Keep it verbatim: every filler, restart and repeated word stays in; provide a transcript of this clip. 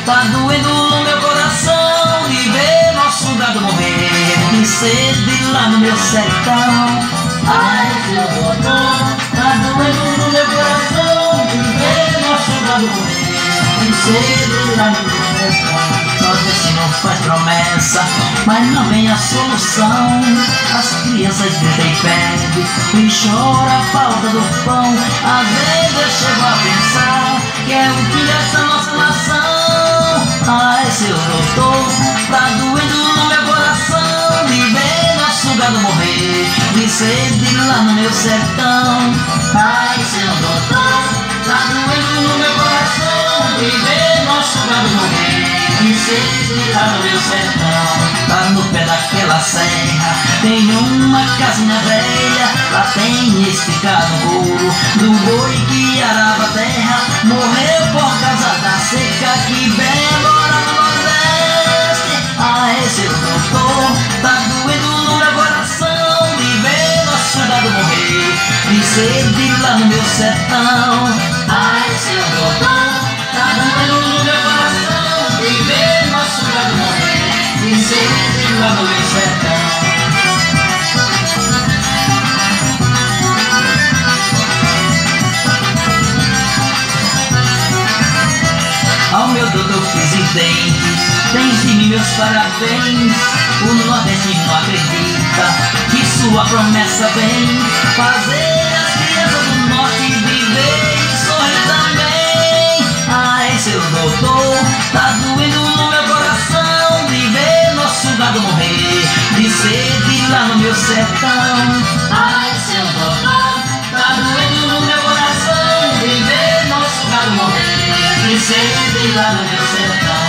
Tá doendo no meu coração de ver nosso gado morrer de sede lá no meu sertão. Ai, seu doutor, tá doendo no meu coração de ver nosso gado morrer de sede lá no meu sertão. Nós não faz promessa, mas não vem a solução. As crianças gritam e pedem e chora a falta do pão. Às vezes eu chego a pensar que é o fim dessa nossa nação. Ai, seu doutor, tá doendo no meu coração de ver nosso gado morrer de sede lá no meu sertão. Ai, seu doutor, tá doendo no meu coração de ver nosso gado morrer de sede lá no meu sertão. Lá no pé daquela serra tem uma casinha velha. Lá tem esticado o couro do boi que arava a terra. Morreu por causa da seca que vem embora no Nordeste. Ai, seu doutor, tá doendo no meu coração de ver nosso gado morrer de sede lá no meu sertão. Ai, seu doutor, tá doendo no meu coração de ver nosso gado morrer de sede lá no meu sertão. Ao meu doutor presidente, tens de mim meus parabéns. O Nordeste não acredita que sua promessa vem fazer as crianças do Norte viver e sorrir também. Ai, seu doutor, tá doendo no meu coração de ver nosso gado morrer de sede lá no meu sertão. Ai, seu doutor, tá doendo no meu coração de ver nosso gado morrer de sede lá no meu sertão.